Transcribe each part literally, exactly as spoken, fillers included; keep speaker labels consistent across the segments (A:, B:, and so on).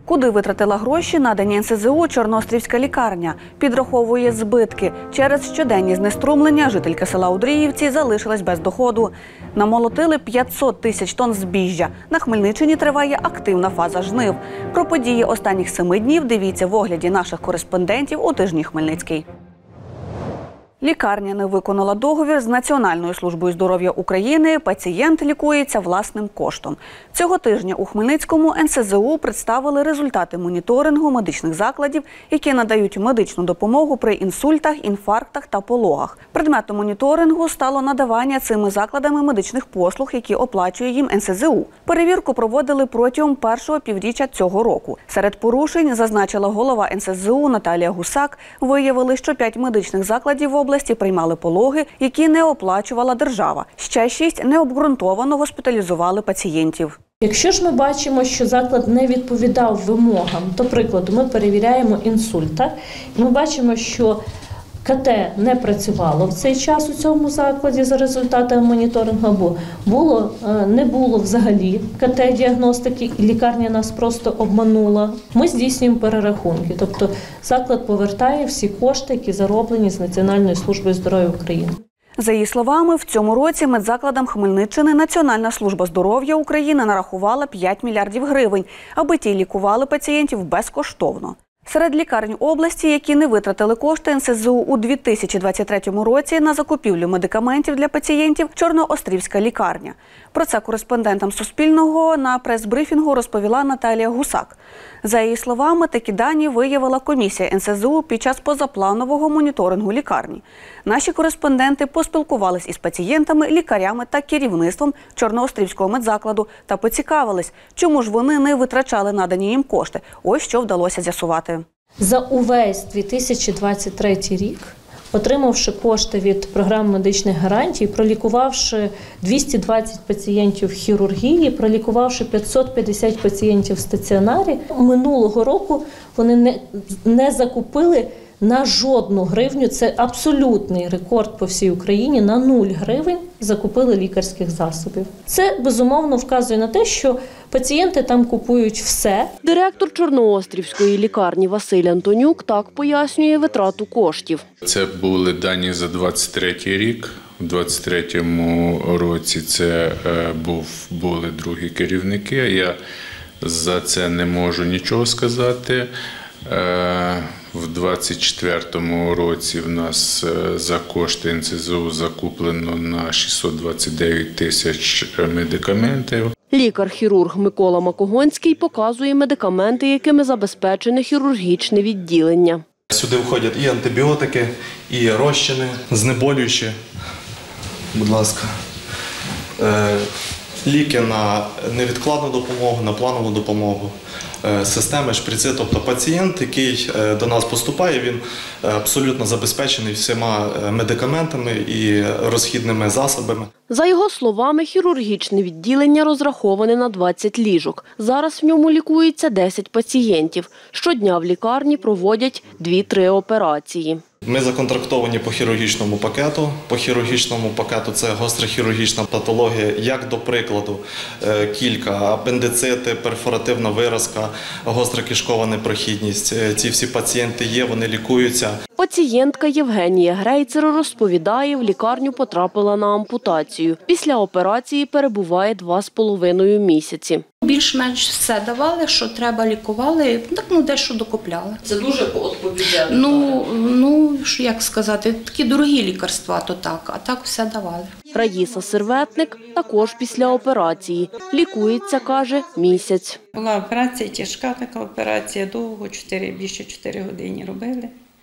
A: Куди витратила гроші, надані ен ес зе у Чорноострівська лікарня? Підраховує збитки. Через щоденні знеструмлення жителька села Удріївці залишилась без доходу. Намолотили п'ятсот тисяч тонн збіжжя. На Хмельниччині триває активна фаза жнив. Про події останніх семи днів дивіться в огляді наших кореспондентів у тижні Хмельницький. Лікарня не виконала договір з Національною службою здоров'я України, пацієнт лікується власним коштом. Цього тижня у Хмельницькому ен ес зе у представили результати моніторингу медичних закладів, які надають медичну допомогу при інсультах, інфарктах та пологах. Предметом моніторингу стало надавання цими закладами медичних послуг, які оплачує їм ен ес зе у. Перевірку проводили протягом першого півріччя цього року. Серед порушень, зазначила голова ен ес зе у Наталія Гусак, виявили, що п'ять медичних закладів в області області приймали пологи, які не оплачувала держава. Ще шість необґрунтовано госпіталізували пацієнтів.
B: Якщо ж ми бачимо, що заклад не відповідав вимогам, до прикладу, ми перевіряємо інсульта, і ми бачимо, що ка те не працювало в цей час у цьому закладі за результатами моніторингу, або було, не було взагалі ка те-діагностики, і лікарня нас просто обманула. Ми здійснюємо перерахунки, тобто заклад повертає всі кошти, які зароблені з Національною службою здоров'я України.
A: За її словами, в цьому році медзакладам Хмельниччини Національна служба здоров'я України нарахувала п'ять мільярдів гривень, аби ті лікували пацієнтів безкоштовно. Серед лікарень області, які не витратили кошти ен ес зе у у дві тисячі двадцять третьому році на закупівлю медикаментів для пацієнтів, Чорноострівська лікарня. Про це кореспондентам Суспільного на прес-брифінгу розповіла Наталія Гусак. За її словами, такі дані виявила комісія ен ес зе у під час позапланового моніторингу лікарні. Наші кореспонденти поспілкувались із пацієнтами, лікарями та керівництвом Чорноострівського медзакладу та поцікавились, чому ж вони не витрачали надані їм кошти. Ось що вдалося з'ясувати.
B: За увесь дві тисячі двадцять третій рік, отримавши кошти від програми медичних гарантій, пролікувавши двісті двадцять пацієнтів в хірургії, пролікувавши п'ятсот п'ятдесят пацієнтів в стаціонарі, минулого року вони не, не закупили на жодну гривню, це абсолютний рекорд по всій Україні, на нуль гривень закупили лікарських засобів. Це, безумовно, вказує на те, що пацієнти там купують все.
C: Директор Чорноострівської лікарні Василь Антонюк так пояснює витрату коштів.
D: Це були дані за двадцять третій рік. У двадцять третьому році це був, були другі керівники. Я за це не можу нічого сказати. В двадцять четвертому році в нас за кошти ен ес зе у закуплено на шістсот двадцять дев'ять тисяч медикаментів.
C: Лікар-хірург Микола Макогонський показує медикаменти, якими забезпечене хірургічне відділення.
E: Сюди входять і антибіотики, і розчини, знеболюючі, будь ласка, ліки на невідкладну допомогу, на планову допомогу, системи, шприци. Тобто пацієнт, який до нас поступає, він абсолютно забезпечений всіма медикаментами і розхідними засобами.
C: За його словами, хірургічне відділення розраховане на двадцять ліжок. Зараз в ньому лікується десять пацієнтів. Щодня в лікарні проводять дві-три операції.
E: Ми законтрактовані по хірургічному пакету. По хірургічному пакету це гостра хірургічна патологія, як до прикладу, кілька апендицити, перфоративна виразка, гостра кишкова непрохідність. Ці всі пацієнти є, вони лікуються.
C: Пацієнтка Євгенія Грейцер розповідає, в лікарню потрапила на ампутацію. Після операції перебуває два з половиною місяці.
F: Більш-менш все давали, що треба, лікували, так ну дещо докупляли.
C: Це дуже відповідально.
F: Ну, ну, як сказати, такі дорогі лікарства, то так, а так все давали.
C: Раїса Серветник також після операції. Лікується, каже, місяць.
G: Була операція, тяжка така операція, довго, чотири, більше чотири години робили.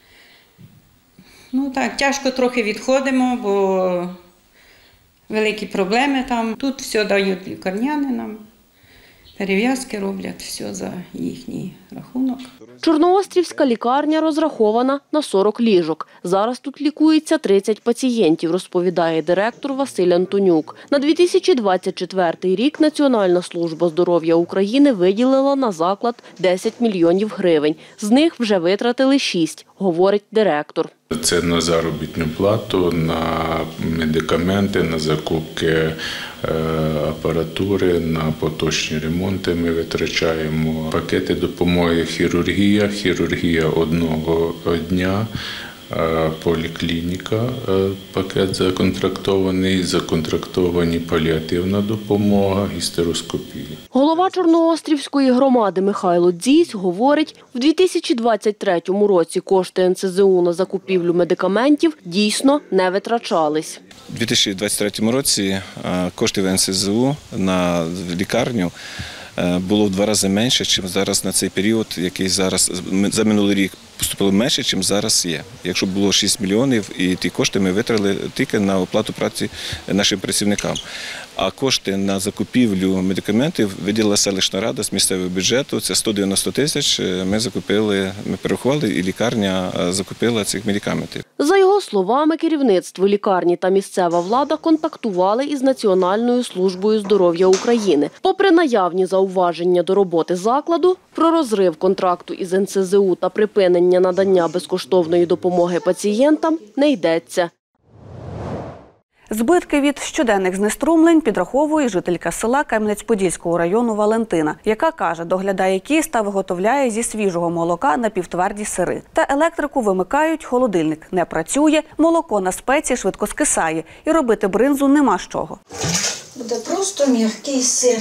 G: Ну так, тяжко трохи відходимо, бо великі проблеми там. Тут все дають лікарняни нам. Перев'язки роблять, все за їхній рахунок.
C: Чорноострівська лікарня розрахована на сорок ліжок. Зараз тут лікується тридцять пацієнтів, розповідає директор Василь Антонюк. На дві тисячі двадцять четвертий рік Національна служба здоров'я України виділила на заклад десять мільйонів гривень. З них вже витратили шість, говорить директор.
D: Це на заробітну плату, на медикаменти, на закупки апаратури, на поточні ремонти ми витрачаємо. Пакети допомоги хірургія, хірургія одного дня, поліклініка, пакет законтрактований, законтрактовані паліативна допомога, гістероскопія.
C: Голова Чорноострівської громади Михайло Дзісь говорить, в дві тисячі двадцять третьому році кошти ен це зе у на закупівлю медикаментів дійсно не витрачались.
H: У дві тисячі двадцять третьому році коштів ен це зе у на лікарню було в два рази менше, ніж зараз на цей період, який зараз за минулий рік поступило менше, ніж зараз є. Якщо було шість мільйонів, і ті кошти ми витратили тільки на оплату праці нашим працівникам. А кошти на закупівлю медикаментів виділила селищна рада з місцевого бюджету, це сто дев'яносто тисяч, ми закупили, ми перерахували, і лікарня закупила цих медикаментів.
C: За його словами, керівництво лікарні та місцева влада контактували із Національною службою здоров'я України. Попри наявні зауваження до роботи закладу, про розрив контракту із ен це зе у та припинення надання безкоштовної допомоги пацієнтам не йдеться.
A: Збитки від щоденних знеструмлень підраховує жителька села Кам'янець-Подільського району Валентина, яка каже, доглядає кіз та виготовляє зі свіжого молока напівтверді сири. Та електрику вимикають, холодильник не працює, молоко на спеці швидко скисає і робити бринзу нема з чого.
I: Буде просто м'який сир.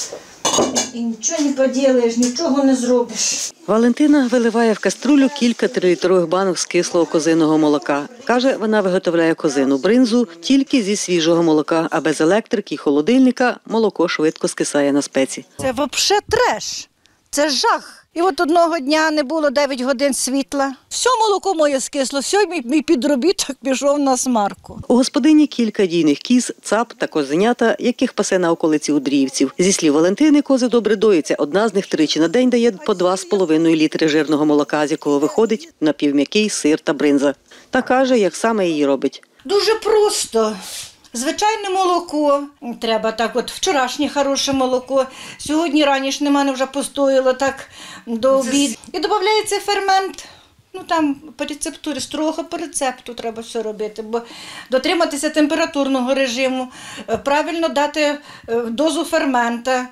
I: І нічого не поділаєш, нічого не зробиш.
J: Валентина виливає в каструлю кілька трилітрових банок з кислого козиного молока. Каже, вона виготовляє козину бринзу тільки зі свіжого молока, а без електрики і холодильника молоко швидко скисає на спеці.
I: Це взагалі треш, це жах. І от одного дня не було дев'ять годин світла. Все молоко моє скисло, все, мій, мій підробіток пішов на смарку.
J: У господині кілька дійних кіз, цап та козенята, яких пасе на околиці Удріївців. Зі слів Валентини, кози добре доїться. Одна з них тричі на день дає по два з половиною літри жирного молока, з якого виходить напівм'який сир та бринза. Та каже, як саме її робить.
I: Дуже просто. Звичайне молоко, треба так от вчорашнє хороше молоко, сьогодні раніше в мене вже постояло так до обіду. І додається фермент, ну там по рецептурі, строго по рецепту треба все робити, бо дотриматися температурного режиму, правильно дати дозу фермента,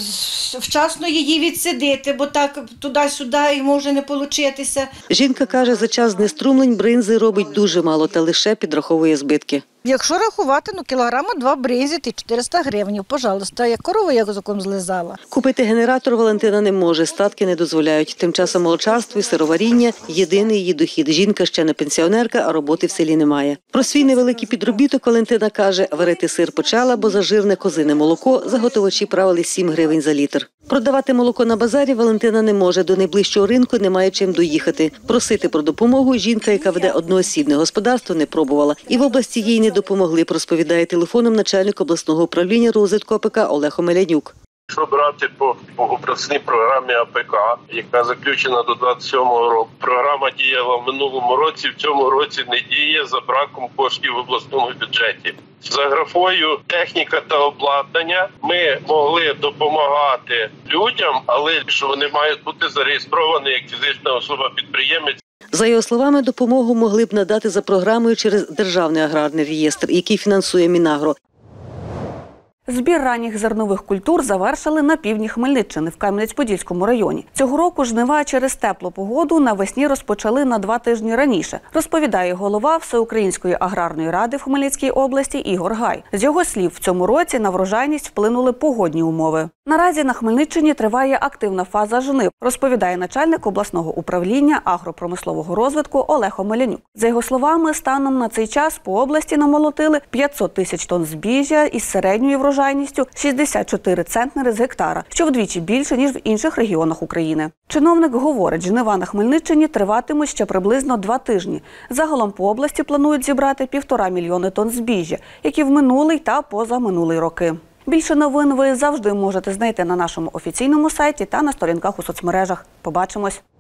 I: вчасно її відсидити, бо так туди-сюди і може не получитися.
J: Жінка каже, за час знеструмлень бринзи робить дуже мало та лише підраховує збитки.
I: Якщо рахувати, ну кілограма два бринзи, ти чотириста гривень, пожалуйста, як корова язиком злизала.
J: Купити генератор Валентина не може, статки не дозволяють. Тим часом молочарство і сироваріння – єдиний її дохід. Жінка ще не пенсіонерка, а роботи в селі немає. Про свій невеликий підробіток Валентина каже, варити сир почала, бо за жирне козине молоко заготовачі правили сім гривень за літр. Продавати молоко на базарі Валентина не може, до найближчого ринку немає чим доїхати. Просити про допомогу жінка, яка веде одноосібне господарство, не пробувала. І в області їй не допомогли, розповідає телефоном начальник обласного управління розвитку АПК Олег Омелянюк.
K: Якщо брати по обласній програмі АПК, яка заключена до двадцять сьомого року, програма діяла в минулому році, в цьому році не діє за браком коштів в обласному бюджеті. За графою техніка та обладнання ми могли допомагати людям, але що вони мають бути зареєстровані як фізична особа-підприємець.
J: За його словами, допомогу могли б надати за програмою через Державний аграрний реєстр, який фінансує Мінагро.
A: Збір ранніх зернових культур завершили на півдні Хмельниччини в Кам'янець-Подільському районі. Цього року жнива через теплу погоду навесні розпочали на два тижні раніше, розповідає голова Всеукраїнської аграрної ради в Хмельницькій області Ігор Гай. З його слів, в цьому році на врожайність вплинули погодні умови. Наразі на Хмельниччині триває активна фаза жнив, розповідає начальник обласного управління агропромислового розвитку Олег Омелянюк. За його словами, станом на цей час по області намолотили п'ятсот тисяч тонн збіжжя із середньою врожайністю шістдесят чотири центнери з гектара, що вдвічі більше, ніж в інших регіонах України. Чиновник говорить, жнива на Хмельниччині триватимуть ще приблизно два тижні. Загалом по області планують зібрати півтора мільйони тонн збіжжя, як і в минулий та позаминулий роки. Більше новин ви завжди можете знайти на нашому офіційному сайті та на сторінках у соцмережах. Побачимось!